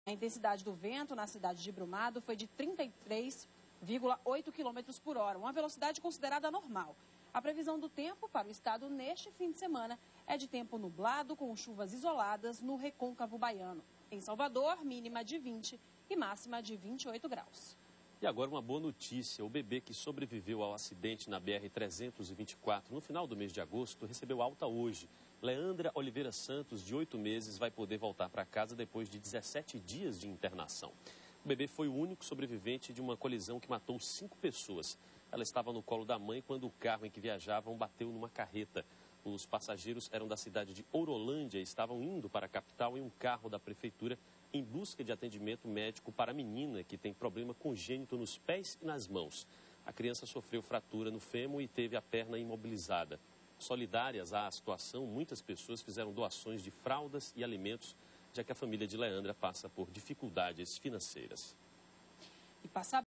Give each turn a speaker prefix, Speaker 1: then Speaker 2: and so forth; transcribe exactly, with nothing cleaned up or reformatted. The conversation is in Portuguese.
Speaker 1: A intensidade do vento na cidade de Brumado foi de trinta e três vírgula oito quilômetros por hora, uma velocidade considerada normal. A previsão do tempo para o estado neste fim de semana é de tempo nublado, com chuvas isoladas no recôncavo baiano. Em Salvador, mínima de vinte e máxima de vinte e oito graus.
Speaker 2: E agora uma boa notícia. O bebê que sobreviveu ao acidente na B R trezentos e vinte e quatro no final do mês de agosto recebeu alta hoje. Leandra Oliveira Santos, de oito meses, vai poder voltar para casa depois de dezessete dias de internação. O bebê foi o único sobrevivente de uma colisão que matou cinco pessoas. Ela estava no colo da mãe quando o carro em que viajavam bateu numa carreta. Os passageiros eram da cidade de Ourolândia e estavam indo para a capital em um carro da prefeitura em busca de atendimento médico para a menina que tem problema congênito nos pés e nas mãos. A criança sofreu fratura no fêmur e teve a perna imobilizada. Solidárias à situação, muitas pessoas fizeram doações de fraldas e alimentos, já que a família de Leandra passa por dificuldades financeiras.
Speaker 1: E passar